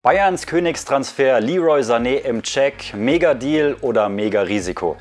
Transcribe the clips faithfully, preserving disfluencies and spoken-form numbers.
Bayerns Königstransfer Leroy Sané im Check, Mega-Deal oder Mega-Risiko?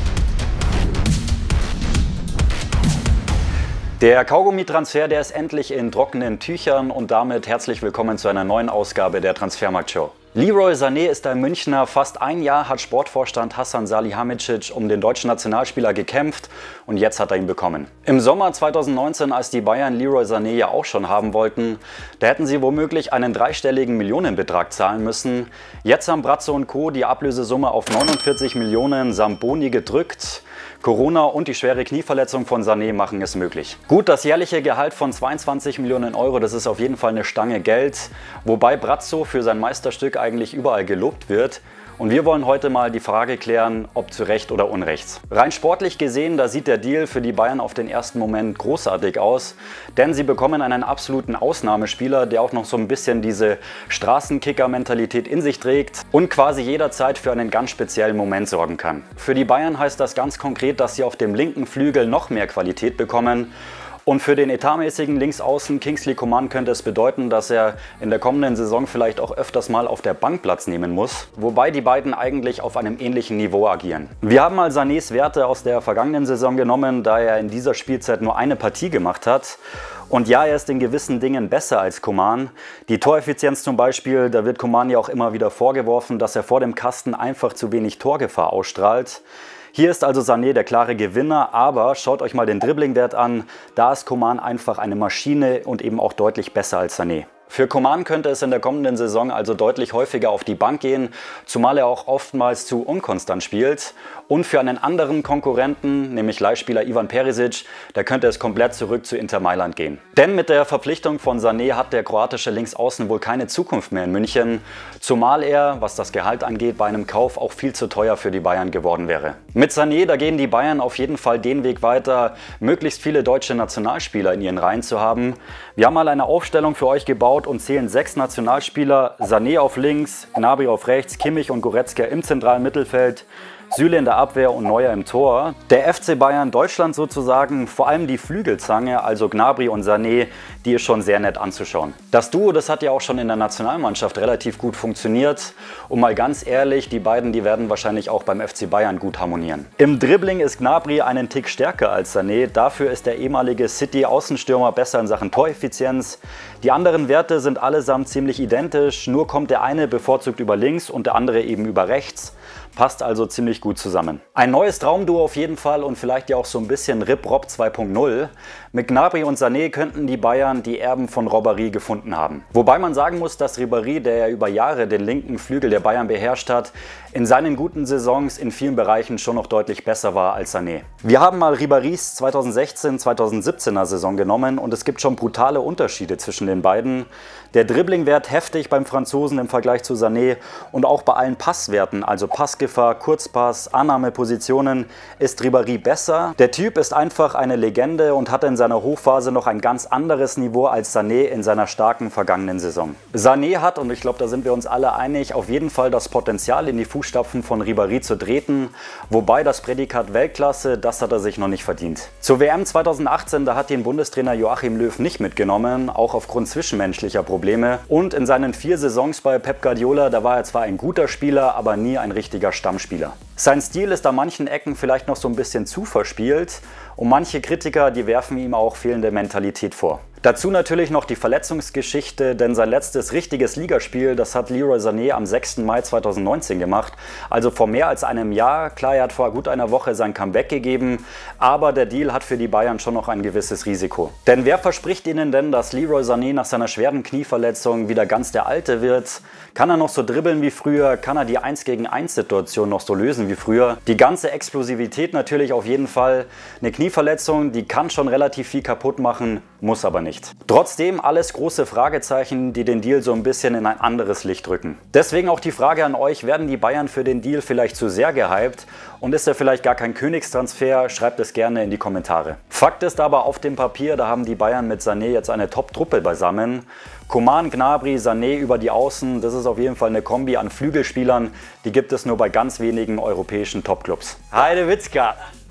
Der Kaugummi-Transfer, der ist endlich in trockenen Tüchern und damit herzlich willkommen zu einer neuen Ausgabe der Transfermarkt-Show. Leroy Sané ist ein Münchner. Fast ein Jahr hat Sportvorstand Hasan Salihamidzic um den deutschen Nationalspieler gekämpft und jetzt hat er ihn bekommen. Im Sommer zweitausendneunzehn, als die Bayern Leroy Sané ja auch schon haben wollten, da hätten sie womöglich einen dreistelligen Millionenbetrag zahlen müssen. Jetzt haben Brazzo und Co. die Ablösesumme auf neunundvierzig Millionen samt Boni gedrückt. Corona und die schwere Knieverletzung von Sané machen es möglich. Gut, das jährliche Gehalt von zweiundzwanzig Millionen Euro, das ist auf jeden Fall eine Stange Geld, wobei Brazzo für sein Meisterstück eigentlich überall gelobt wird. Und wir wollen heute mal die Frage klären, ob zu Recht oder Unrecht. Rein sportlich gesehen, da sieht der Deal für die Bayern auf den ersten Moment großartig aus, denn sie bekommen einen absoluten Ausnahmespieler, der auch noch so ein bisschen diese Straßenkicker-Mentalität in sich trägt und quasi jederzeit für einen ganz speziellen Moment sorgen kann. Für die Bayern heißt das ganz konkret, dass sie auf dem linken Flügel noch mehr Qualität bekommen. Und für den etatmäßigen Linksaußen Kingsley Coman könnte es bedeuten, dass er in der kommenden Saison vielleicht auch öfters mal auf der Bank Platz nehmen muss, wobei die beiden eigentlich auf einem ähnlichen Niveau agieren. Wir haben mal Sanés Werte aus der vergangenen Saison genommen, da er in dieser Spielzeit nur eine Partie gemacht hat. Und ja, er ist in gewissen Dingen besser als Coman. Die Toreffizienz zum Beispiel, da wird Coman ja auch immer wieder vorgeworfen, dass er vor dem Kasten einfach zu wenig Torgefahr ausstrahlt. Hier ist also Sané der klare Gewinner, aber schaut euch mal den Dribblingwert an. Da ist Coman einfach eine Maschine und eben auch deutlich besser als Sané. Für Coman könnte es in der kommenden Saison also deutlich häufiger auf die Bank gehen, zumal er auch oftmals zu unkonstant spielt. Und für einen anderen Konkurrenten, nämlich Leihspieler Ivan Perisic, da könnte es komplett zurück zu Inter Mailand gehen. Denn mit der Verpflichtung von Sané hat der kroatische Linksaußen wohl keine Zukunft mehr in München, zumal er, was das Gehalt angeht, bei einem Kauf auch viel zu teuer für die Bayern geworden wäre. Mit Sané, da gehen die Bayern auf jeden Fall den Weg weiter, möglichst viele deutsche Nationalspieler in ihren Reihen zu haben. Wir haben mal eine Aufstellung für euch gebaut und zählen sechs Nationalspieler, Sané auf links, Gnabry auf rechts, Kimmich und Goretzka im zentralen Mittelfeld, Süle in der Abwehr und Neuer im Tor. Der F C Bayern Deutschland sozusagen, vor allem die Flügelzange, also Gnabry und Sané, die ist schon sehr nett anzuschauen. Das Duo, das hat ja auch schon in der Nationalmannschaft relativ gut funktioniert. Und mal ganz ehrlich, die beiden, die werden wahrscheinlich auch beim F C Bayern gut harmonieren. Im Dribbling ist Gnabry einen Tick stärker als Sané. Dafür ist der ehemalige City-Außenstürmer besser in Sachen Toreffizienz. Die anderen Werte sind allesamt ziemlich identisch, nur kommt der eine bevorzugt über links und der andere eben über rechts. Passt also ziemlich gut zusammen. Ein neues Traumduo auf jeden Fall und vielleicht ja auch so ein bisschen Rip-Rob zwei punkt null. Mit Gnabry und Sané könnten die Bayern die Erben von Ribéry gefunden haben. Wobei man sagen muss, dass Ribéry, der ja über Jahre den linken Flügel der Bayern beherrscht hat, in seinen guten Saisons in vielen Bereichen schon noch deutlich besser war als Sané. Wir haben mal Ribérys zweitausendsechzehn zweitausendsiebzehner Saison genommen und es gibt schon brutale Unterschiede zwischen den beiden. Der Dribblingwert heftig beim Franzosen im Vergleich zu Sané und auch bei allen Passwerten, also Passgefahr, Kurzpass, Annahmepositionen, ist Ribéry besser. Der Typ ist einfach eine Legende und hat in seiner Hochphase noch ein ganz anderes Niveau als Sané in seiner starken vergangenen Saison. Sané hat, und ich glaube, da sind wir uns alle einig, auf jeden Fall das Potenzial, in die Fußstapfen von Ribéry zu treten, wobei das Prädikat Weltklasse, das hat er sich noch nicht verdient. Zur W M zweitausendachtzehn, da hat ihn Bundestrainer Joachim Löw nicht mitgenommen, auch aufgrund zwischenmenschlicher Probleme. Und in seinen vier Saisons bei Pep Guardiola, da war er zwar ein guter Spieler, aber nie ein richtiger Stammspieler. Sein Stil ist an manchen Ecken vielleicht noch so ein bisschen zu verspielt und manche Kritiker, die werfen ihm auch fehlende Mentalität vor. Dazu natürlich noch die Verletzungsgeschichte, denn sein letztes richtiges Ligaspiel, das hat Leroy Sané am sechsten Mai zweitausendneunzehn gemacht, also vor mehr als einem Jahr. Klar, er hat vor gut einer Woche sein Comeback gegeben, aber der Deal hat für die Bayern schon noch ein gewisses Risiko. Denn wer verspricht ihnen denn, dass Leroy Sané nach seiner schweren Knieverletzung wieder ganz der Alte wird? Kann er noch so dribbeln wie früher? Kann er die eins gegen eins Situation noch so lösen wie früher? Die ganze Explosivität natürlich auf jeden Fall. Eine Knieverletzung, die kann schon relativ viel kaputt machen, muss aber nicht. Trotzdem alles große Fragezeichen, die den Deal so ein bisschen in ein anderes Licht rücken. Deswegen auch die Frage an euch, werden die Bayern für den Deal vielleicht zu sehr gehypt und ist er vielleicht gar kein Königstransfer? Schreibt es gerne in die Kommentare. Fakt ist aber, auf dem Papier, da haben die Bayern mit Sané jetzt eine Top-Truppe beisammen. Coman, Gnabry, Sané über die Außen, das ist auf jeden Fall eine Kombi an Flügelspielern, die gibt es nur bei ganz wenigen europäischen Topclubs. Heide Witzka!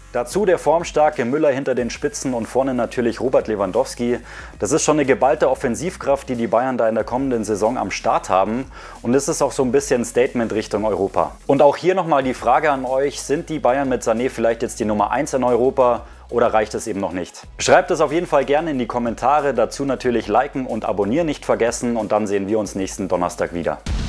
Dazu der formstarke Müller hinter den Spitzen und vorne natürlich Robert Lewandowski. Das ist schon eine geballte Offensivkraft, die die Bayern da in der kommenden Saison am Start haben. Und es ist auch so ein bisschen ein Statement Richtung Europa. Und auch hier nochmal die Frage an euch, sind die Bayern mit Sané vielleicht jetzt die Nummer eins in Europa oder reicht es eben noch nicht? Schreibt es auf jeden Fall gerne in die Kommentare, dazu natürlich liken und abonnieren nicht vergessen und dann sehen wir uns nächsten Donnerstag wieder.